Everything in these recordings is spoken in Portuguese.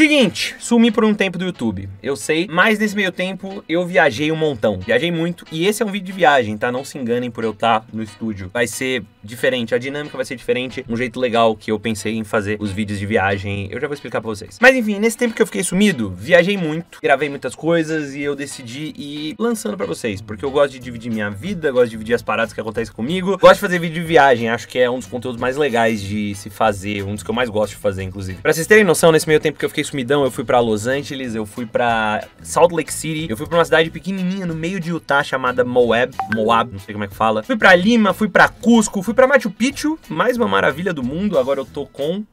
Seguinte, sumi por um tempo do YouTube, eu sei, mas nesse meio tempo eu viajei um montão. Viajei muito e esse é um vídeo de viagem, tá? Não se enganem por eu estar no estúdio. Vai ser diferente, a dinâmica vai ser diferente, um jeito legal que eu pensei em fazer os vídeos de viagem, eu já vou explicar pra vocês. Mas enfim, nesse tempo que eu fiquei sumido, viajei muito, gravei muitas coisas e eu decidi ir lançando pra vocês, porque eu gosto de dividir minha vida, gosto de dividir as paradas que acontecem comigo, gosto de fazer vídeo de viagem, acho que é um dos conteúdos mais legais de se fazer, um dos que eu mais gosto de fazer, inclusive. Pra vocês terem noção, nesse meio tempo que eu fiquei sumidão, eu fui pra Los Angeles, eu fui pra Salt Lake City, eu fui pra uma cidade pequenininha no meio de Utah chamada Moab, não sei como é que fala. Fui pra Lima, fui pra Cusco, fui pra Machu Picchu, mais uma maravilha do mundo, agora eu tô com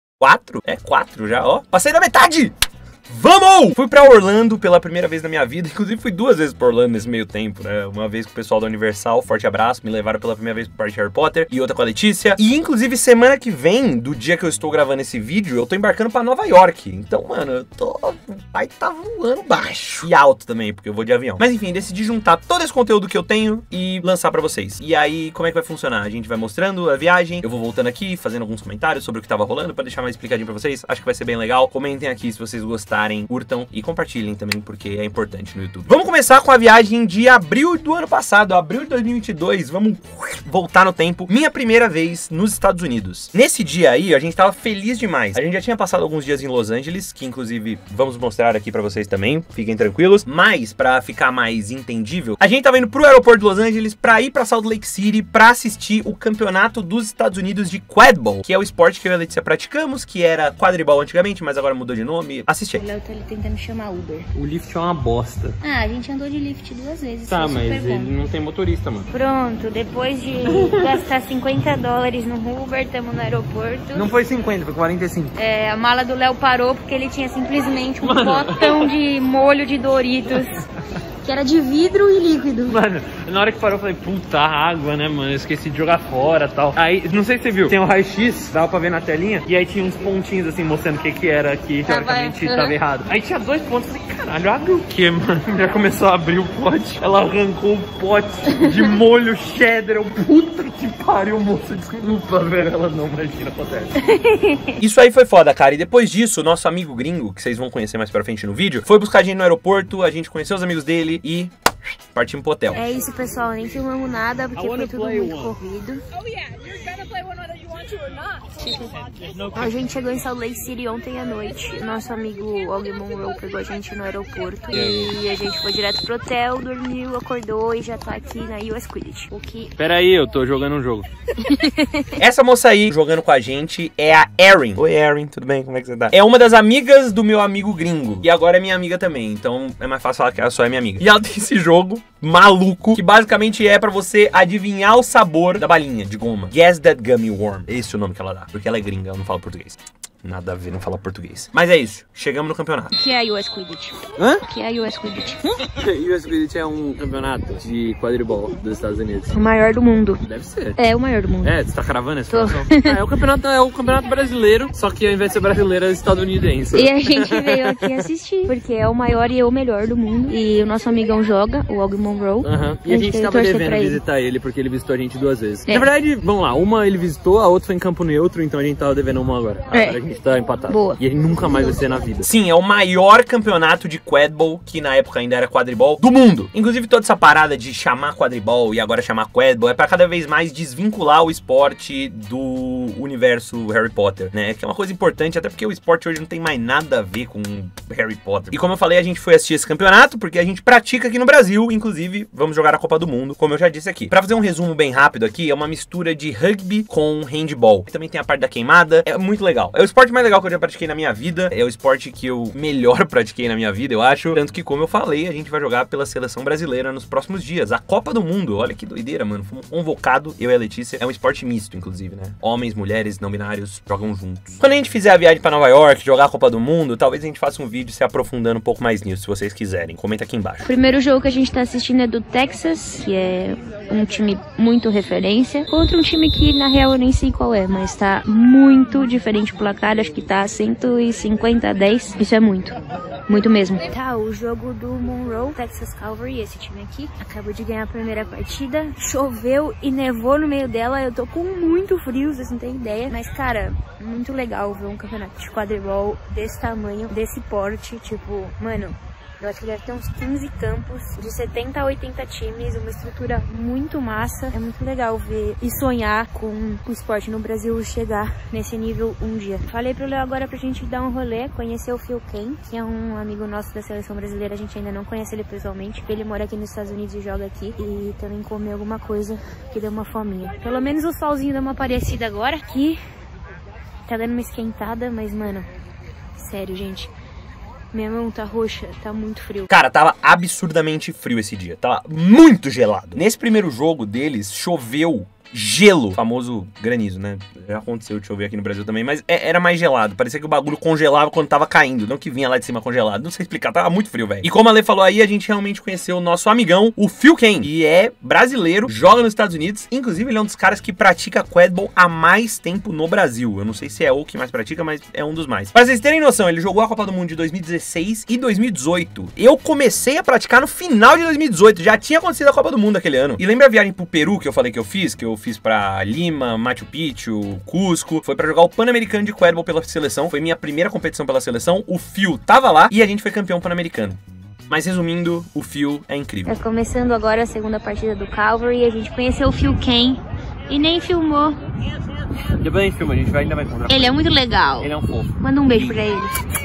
4? É, 4 já, ó. Passei da metade! Vamos! Fui pra Orlando pela primeira vez na minha vida, inclusive fui 2 vezes pra Orlando nesse meio tempo, né? Uma vez com o pessoal da Universal, forte abraço, me levaram pela primeira vez pro parque de Harry Potter, e outra com a Letícia. E inclusive semana que vem, do dia que eu estou gravando esse vídeo, eu tô embarcando pra Nova York. Então, mano, eu tô... O pai tá voando baixo. E alto também, porque eu vou de avião. Mas enfim, decidi juntar todo esse conteúdo que eu tenho e lançar pra vocês. E aí, como é que vai funcionar? A gente vai mostrando a viagem, eu vou voltando aqui, fazendo alguns comentários sobre o que tava rolando, pra deixar mais explicadinho pra vocês. Acho que vai ser bem legal. Comentem aqui se vocês gostarem, curtam e compartilhem também, porque é importante no YouTube. Vamos começar com a viagem de abril do ano passado, abril de 2022. Vamos voltar no tempo. Minha primeira vez nos Estados Unidos. Nesse dia aí, a gente tava feliz demais. A gente já tinha passado alguns dias em Los Angeles, que inclusive vamos mostrar aqui pra vocês também, fiquem tranquilos. Mas, pra ficar mais entendível, a gente tava indo pro aeroporto de Los Angeles pra ir pra Salt Lake City pra assistir o campeonato dos Estados Unidos de Quadball, que é o esporte que eu e a Letícia praticamos, que era quadribol antigamente, mas agora mudou de nome. Assiste aí. O Léo tá ali tentando chamar Uber. O Lyft é uma bosta. Ah, a gente andou de Lyft 2 vezes. Tá, mas ele não tem motorista, mano. Pronto, depois de gastar $50 no Uber, estamos no aeroporto. Não foi 50, foi 45. É, a mala do Léo parou porque ele tinha simplesmente um potão de molho de Doritos. Que era de vidro e líquido. Mano, na hora que parou eu falei, puta, água, né, mano? Eu esqueci de jogar fora e tal. Aí, não sei se você viu, tem um raio-x, dava pra ver na telinha. E aí tinha uns pontinhos assim, mostrando o que era que teoricamente tava errado. Aí tinha 2 pontos, eu falei, caralho, abre o que, mano? Já começou a abrir o pote. Ela arrancou o pote de molho cheddar. Eu, puta que pariu, moça, desculpa, velho. Ela não, imagina, acontece. Isso aí foi foda, cara. E depois disso, o nosso amigo gringo, que vocês vão conhecer mais pra frente no vídeo, foi buscar a gente no aeroporto, a gente conheceu os amigos dele e partimos pro hotel. É isso, pessoal, nem filmamos nada porque foi tudo muito corrido. A gente chegou em Salt Lake City ontem à noite. Nosso amigo Og Monroe pegou a gente no aeroporto e a gente foi direto pro hotel, dormiu, acordou e já tá aqui na US Quidditch. O que... Pera aí, eu tô jogando um jogo. Essa moça aí jogando com a gente é a Erin. Oi, Erin, tudo bem? Como é que você tá? É uma das amigas do meu amigo gringo. E agora é minha amiga também, então é mais fácil falar que ela só é minha amiga. E ela tem esse jogo maluco, que basicamente é pra você adivinhar o sabor da balinha de goma. Guess that gummy worm. Esse é o nome que ela dá, porque ela é gringa, ela não fala português. Nada a ver, não fala português. Mas é isso, chegamos no campeonato. O que é a US Quidditch? Hã? O que é a US Quidditch? US Quidditch é um campeonato de quadribol dos Estados Unidos. O maior do mundo. Deve ser. É o maior do mundo. É, você tá cravando essa situação? É o campeonato brasileiro, só que ao invés de ser brasileiro é estadunidense. E a gente veio aqui assistir, porque é o maior e o melhor do mundo. E o nosso amigão joga, o Og Monroe. E a gente tava torcer devendo pra ele. visitar ele, porque ele visitou a gente 2 vezes. É. Na verdade, vamos lá, uma ele visitou, a outra foi em campo neutro, então a gente tava devendo uma agora. É. Agora a gente tá empatado. Boa. E ele nunca mais vai ser na vida. Sim, é o maior campeonato de quadball, que na época ainda era quadribol, do mundo. Inclusive toda essa parada de chamar quadribol e agora chamar quadball é pra cada vez mais desvincular o esporte do universo Harry Potter, né? Que é uma coisa importante, até porque o esporte hoje não tem mais nada a ver com Harry Potter. E como eu falei, a gente foi assistir esse campeonato porque a gente pratica aqui no Brasil, inclusive vamos jogar a Copa do Mundo, como eu já disse aqui. Pra fazer um resumo bem rápido aqui, é uma mistura de rugby com handball. Também tem a parte da queimada, é muito legal. É o esporte mais legal que eu já pratiquei na minha vida, é o esporte que eu melhor pratiquei na minha vida, eu acho. Tanto que, como eu falei, a gente vai jogar pela seleção brasileira nos próximos dias. A Copa do Mundo, olha que doideira, mano. Fomos convocados, eu e a Letícia. É um esporte misto, inclusive, né? Homens, mulheres, não binários jogam juntos. Quando a gente fizer a viagem pra Nova York, jogar a Copa do Mundo, talvez a gente faça um vídeo se aprofundando um pouco mais nisso, se vocês quiserem. Comenta aqui embaixo. O primeiro jogo que a gente tá assistindo é do Texas, que é um time muito referência, contra um time que, na real, eu nem sei qual é, mas tá muito diferente o placar. Acho que tá 150-10. Isso é muito. Muito mesmo. Tá, o jogo do Monroe, Texas Cavalry, esse time aqui, acabou de ganhar a primeira partida. Choveu e nevou no meio dela. Eu tô com muito frio, vocês não têm ideia. Mas, cara, muito legal ver um campeonato de quadribol desse tamanho, desse porte. Tipo, mano, eu acho que deve ter uns 15 campos, de 70 a 80 times, uma estrutura muito massa. É muito legal ver e sonhar com o esporte no Brasil chegar nesse nível um dia. Falei pro Léo agora pra gente dar um rolê, conhecer o Phil Kane, que é um amigo nosso da seleção brasileira. A gente ainda não conhece ele pessoalmente. Ele mora aqui nos Estados Unidos e joga aqui. E também comer alguma coisa que deu uma fominha. Pelo menos o solzinho deu uma parecida agora. Aqui tá dando uma esquentada, mas, mano, sério, gente. Minha mão tá roxa, tá muito frio. Cara, tava absurdamente frio esse dia. Tava muito gelado. Nesse primeiro jogo deles, choveu gelo. O famoso granizo, né? Já aconteceu de chover aqui no Brasil também, mas era mais gelado. Parecia que o bagulho congelava quando tava caindo, não que vinha lá de cima congelado. Não sei explicar, tava muito frio, velho. E como a Lê falou aí, a gente realmente conheceu o nosso amigão, o Phil Kane, que é brasileiro, joga nos Estados Unidos. Inclusive, ele é um dos caras que pratica quadball há mais tempo no Brasil. Eu não sei se é o que mais pratica, mas é um dos mais. Pra vocês terem noção, ele jogou a Copa do Mundo de 2016 e 2018. Eu comecei a praticar no final de 2018. Já tinha acontecido a Copa do Mundo aquele ano. E lembra a viagem pro Peru que eu falei que eu fiz? Que eu fiz pra Lima, Machu Picchu, Cusco. Foi pra jogar o Pan-Americano de quadball pela seleção. Foi minha primeira competição pela seleção. O Phil tava lá e a gente foi campeão pan-americano. Mas resumindo, o Phil é incrível. Tá começando agora a segunda partida do Cavalry. A gente conheceu o Phil Kane e nem filmou. Depois a gente filma, a gente ainda vai encontrar. Ele é muito legal. Ele é um fofo. Manda um beijo pra ele.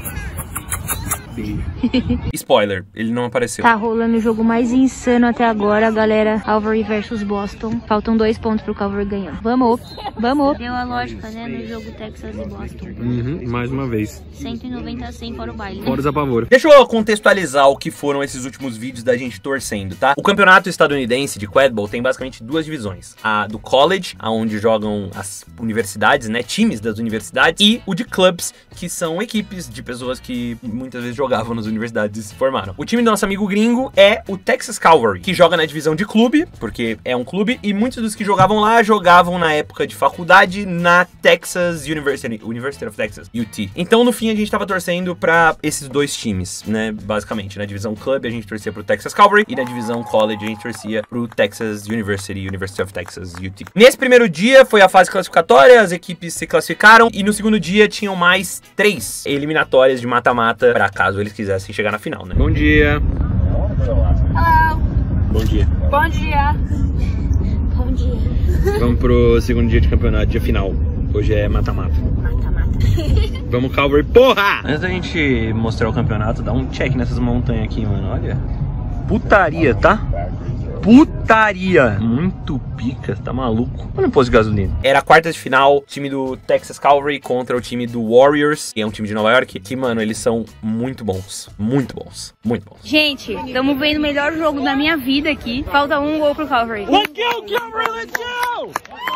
Spoiler, ele não apareceu. Tá rolando o jogo mais insano até agora, galera. Cavalry versus Boston. Faltam 2 pontos pro Cavalry ganhar. Vamos, vamos. Deu a lógica, né, no jogo Texas e Boston. Mais uma vez. 190 a 100 fora o baile, né? Fora os apavoros. Deixa eu contextualizar o que foram esses últimos vídeos da gente torcendo, tá? O campeonato estadunidense de quadball tem basicamente duas divisões. A do college, onde jogam as universidades, né? Times das universidades. E o de clubs, que são equipes de pessoas que muitas vezes jogavam nas universidades e se formaram. O time do nosso amigo gringo é o Texas Cavalry, que joga na divisão de clube, porque é um clube, e muitos dos que jogavam lá jogavam na época de faculdade na Texas University of Texas, UT. Então, no fim, a gente tava torcendo pra esses dois times, né, basicamente. Na divisão clube, a gente torcia pro Texas Cavalry, e na divisão college, a gente torcia pro Texas University of Texas, UT. Nesse primeiro dia, foi a fase classificatória, as equipes se classificaram, e no segundo dia, tinham mais 3 eliminatórias de mata-mata, pra caso eles quisessem chegar na final, né? Bom dia. Hello. Bom dia. Bom dia. Bom dia. Vamos pro segundo dia de campeonato, dia final. Hoje é mata-mata. Mata-mata. Vamos, Cavalry, porra! Antes da gente mostrar o campeonato, dá um check nessas montanhas aqui, mano. Olha. Putaria, tá? Putaria. Muito pica, tá maluco? Olha o posto de gasolina. Era a quarta de final, time do Texas Cavalry contra o time do Warriors, que é um time de Nova York, que, mano, eles são muito bons. Muito bons. Muito bons. Gente, estamos vendo o melhor jogo da minha vida aqui. Falta um gol pro Cavalry. Let's go, Cavalry, let's go!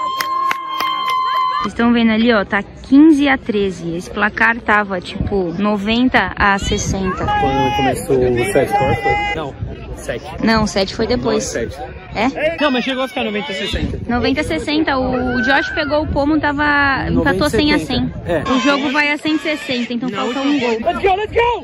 Vocês estão vendo ali, ó, tá 15 a 13. Esse placar tava, tipo, 90 a 60. Quando começou o 7 foi? Não, 7. Não, 7 foi depois. 7. É? Não, mas chegou a ficar 90 a 60. 90 a 60. O Josh pegou o pomo, empatou 100 a 100. É. O jogo vai a 160, então falta um gol. Let's go, let's go!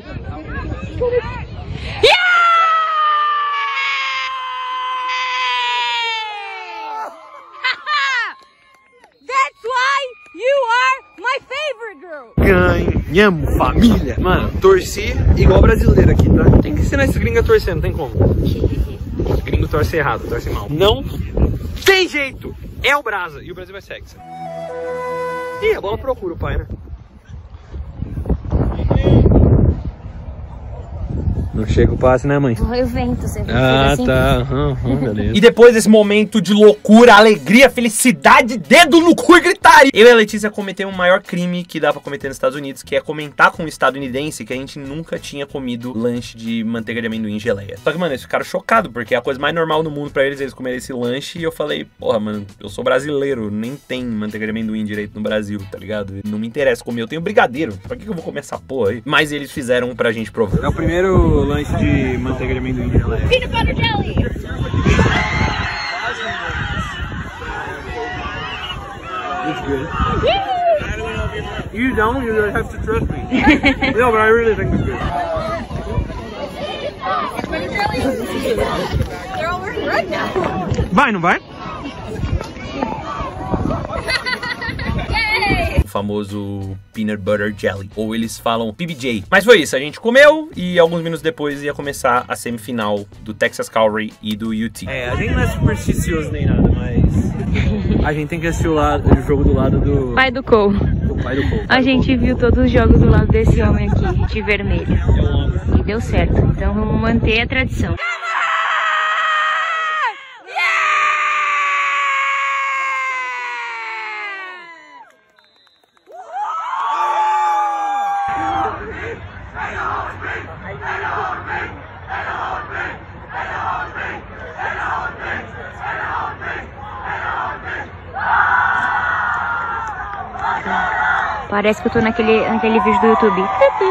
That's why you are my favorite girl. Ganhamos, família. Mano, torci igual brasileiro aqui, tá? Tem que ensinar esses gringos a torcer, não tem como. Os gringos torcem errado, torcem mal. Não tem jeito. É o Brasa. E o Brasil vai ser hexa. Ih, a bola procura o pai, né? Não chega o passe, né, mãe? Foi o vento, você viu? Ah, assim? tá. Beleza. E depois desse momento de loucura, alegria, felicidade, dedo no cu e gritaria, eu e a Letícia cometemos o maior crime que dá pra cometer nos Estados Unidos, que é comentar com um estadunidense que a gente nunca tinha comido lanche de manteiga de amendoim e geleia. Só que, mano, eles ficaram chocados, porque é a coisa mais normal no mundo pra eles comerem esse lanche, e eu falei, porra, mano, eu sou brasileiro, nem tem manteiga de amendoim direito no Brasil, tá ligado? Não me interessa comer, eu tenho brigadeiro, pra que eu vou comer essa porra aí? Mas eles fizeram pra gente provar. É o primeiro lanche de manteiga de amendoim de geleia. Peanut butter jelly! It's good. You don't have to trust me. No, but I really think it's good. Vai, não vai? O famoso peanut butter jelly, ou eles falam PBJ. Mas foi isso, a gente comeu e alguns minutos depois ia começar a semifinal do Texas Cavalry e do UT. É, a gente não é supersticioso nem nada, mas a gente tem que assistir o jogo do lado do Pai do Cole. pai do Cole. A gente viu todos os jogos do lado desse homem aqui, de vermelho. E deu certo, então vamos manter a tradição. Parece que eu tô naquele vídeo do YouTube.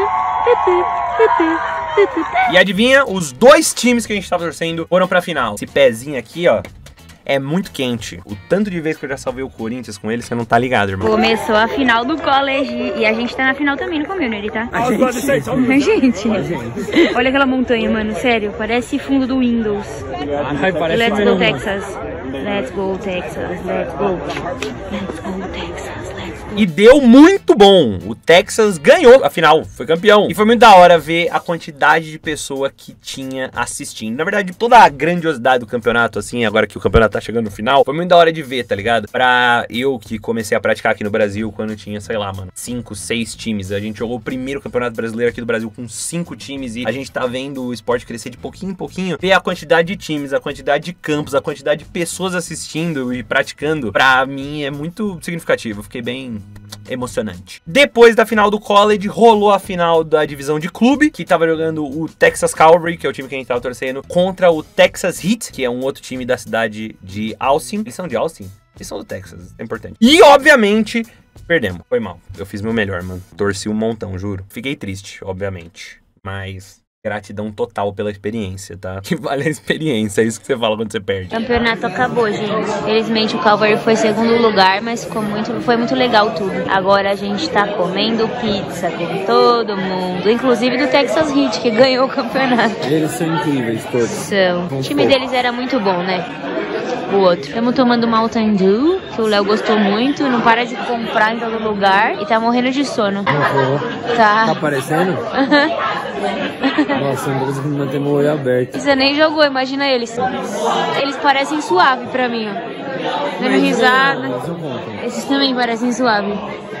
E adivinha, os dois times que a gente tava torcendo foram pra final. Esse pezinho aqui, ó, é muito quente. O tanto de vezes que eu já salvei o Corinthians com ele, você não tá ligado, irmão. Começou a final do college e a gente tá na final também no community, tá? Gente, olha aquela montanha, mano, sério, parece fundo do Windows. Let's go Texas. Let's go Texas. Let's go. Let's go Texas. E deu muito bom. O Texas ganhou a final, foi campeão. E foi muito da hora ver a quantidade de pessoa que tinha assistindo. Na verdade, toda a grandiosidade do campeonato, assim, agora que o campeonato tá chegando no final, foi muito da hora de ver, tá ligado? Pra eu que comecei a praticar aqui no Brasil quando tinha, sei lá, mano, 5, 6 times. A gente jogou o primeiro campeonato brasileiro aqui do Brasil com 5 times e a gente tá vendo o esporte crescer de pouquinho em pouquinho. Ver a quantidade de times, a quantidade de campos, a quantidade de pessoas assistindo e praticando, pra mim é muito significativo. Eu fiquei bem emocionante. Depois da final do college, rolou a final da divisão de clube, que tava jogando o Texas Cavalry, que é o time que a gente tava torcendo, contra o Texas Heat, que é um outro time da cidade de Austin. Eles são de Austin? Eles são do Texas, é importante. E, obviamente, perdemos. Foi mal. Eu fiz meu melhor, mano. Torci um montão, juro. Fiquei triste, obviamente. Mas gratidão total pela experiência, tá? Que vale a experiência, é isso que você fala quando você perde. O campeonato acabou, gente. Felizmente o Calvary foi segundo lugar, mas foi muito legal tudo. Agora a gente tá comendo pizza com todo mundo, inclusive do Texas Heat, que ganhou o campeonato. Eles são incríveis todos. São. O time deles era muito bom, né? O outro. Estamos tomando Mountain Dew, que o Léo gostou muito, não para de comprar em todo lugar e tá morrendo de sono. Tá aparecendo? Nossa, não consigo manter meu olho aberto. Você nem jogou, imagina eles. Eles parecem suave pra mim, ó. Dando risada. Esses também parecem suave.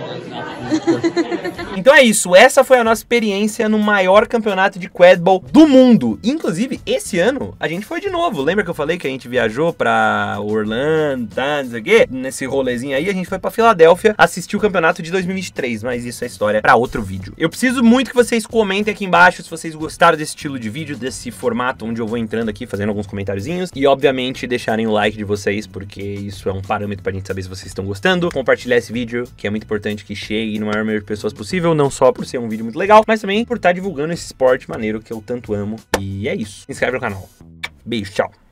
Então é isso, essa foi a nossa experiência no maior campeonato de quadball do mundo. Inclusive, esse ano, a gente foi de novo. Lembra que eu falei que a gente viajou pra Orlando, tá, não sei o quê? Nesse rolezinho aí, a gente foi pra Filadélfia assistir o campeonato de 2023, mas isso é história pra outro vídeo. Eu preciso muito que vocês comentem aqui embaixo se vocês gostaram desse estilo de vídeo, desse formato onde eu vou entrando aqui, fazendo alguns comentáriozinhos. E, obviamente, deixarem o like de vocês, porque isso é um parâmetro pra gente saber se vocês estão gostando. Compartilhar esse vídeo, que é muito importante que chegue no maior número de pessoas possível, não só por ser um vídeo muito legal, mas também por estar divulgando esse esporte maneiro que eu tanto amo. E é isso. Se inscreve no canal. Beijo, tchau.